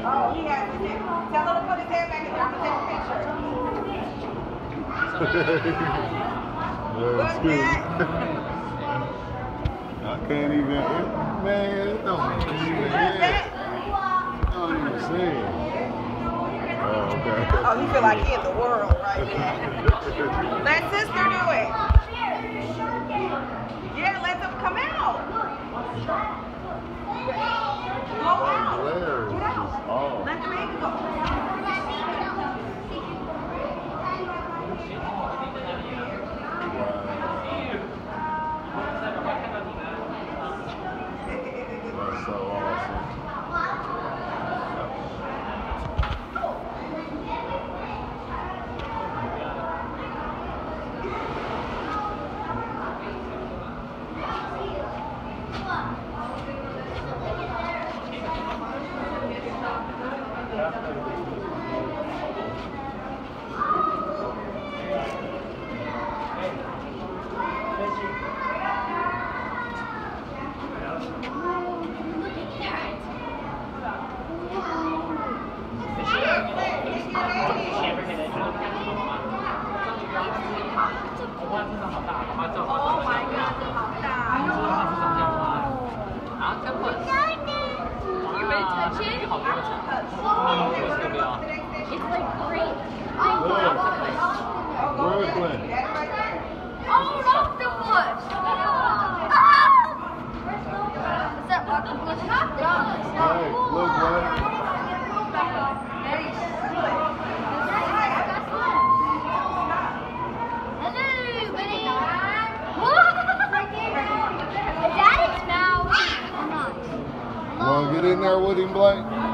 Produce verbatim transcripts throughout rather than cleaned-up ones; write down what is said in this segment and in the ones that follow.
Oh, he has his head. Tell him to put his head back in there. I'm going to take a picture. That's good. I can't even, man, it don't even hit. Don't even see it. Oh, okay. Oh, he feel like he in the world right now. Let sister do it. Yeah, let them come out. Go out. Get out. Let the baby go. That's so awesome. Get in there with him, Blake. Oh my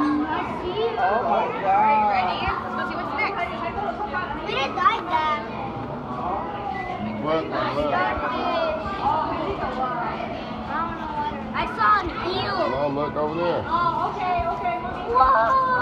God. Are you ready? Let's go see what's next. We didn't like that. What? I saw an eel. Oh, look over there. Oh, okay, okay. Whoa.